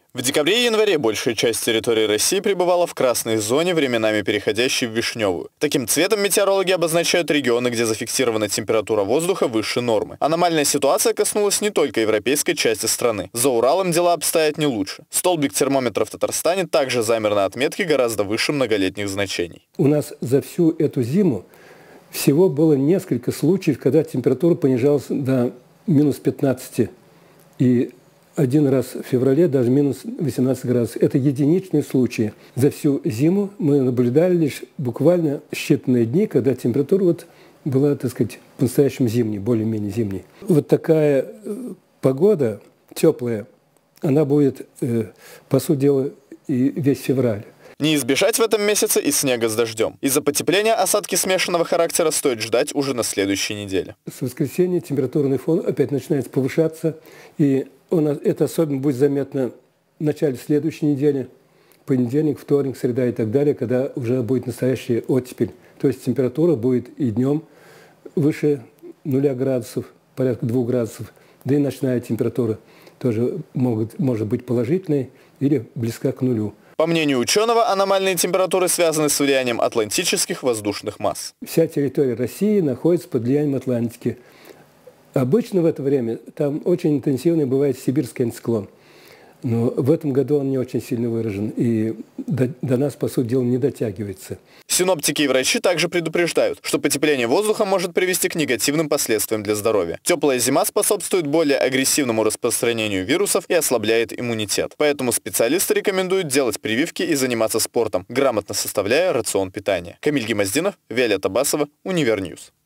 В декабре и январе большая часть территории России пребывала в красной зоне, временами переходящей в вишневую. Таким цветом метеорологи обозначают регионы, где зафиксирована температура воздуха выше нормы. Аномальная ситуация коснулась не только европейской части страны. За Уралом дела обстоят не лучше. Столбик термометра в Татарстане также замер на отметке гораздо выше многолетних значений. У нас за всю эту зиму всего было несколько случаев, когда температура понижалась до минус 15. И один раз в феврале даже минус 18 градусов. Это единичные случаи. За всю зиму мы наблюдали лишь буквально считанные дни, когда температура была, так сказать, по-настоящему зимней, более-менее зимней. Вот такая погода теплая, она будет, по сути дела, и весь февраль. Не избежать в этом месяце и снега с дождем. Из-за потепления осадки смешанного характера стоит ждать уже на следующей неделе. С воскресенья температурный фон опять начинает повышаться, и это особенно будет заметно в начале следующей недели, понедельник, вторник, среда и так далее, когда уже будет настоящая оттепель. То есть температура будет и днем выше 0 градусов, порядка 2 градусов, да и ночная температура тоже может быть положительной или близка к нулю. По мнению ученого, аномальные температуры связаны с влиянием атлантических воздушных масс. Вся территория России находится под влиянием Атлантики. Обычно в это время там очень интенсивный бывает сибирский антициклон. Но в этом году он не очень сильно выражен и до нас, по сути дела, не дотягивается. Синоптики и врачи также предупреждают, что потепление воздуха может привести к негативным последствиям для здоровья. Теплая зима способствует более агрессивному распространению вирусов и ослабляет иммунитет. Поэтому специалисты рекомендуют делать прививки и заниматься спортом, грамотно составляя рацион питания. Камиль Гемоздинов, Виолетта Басова, Универньюз.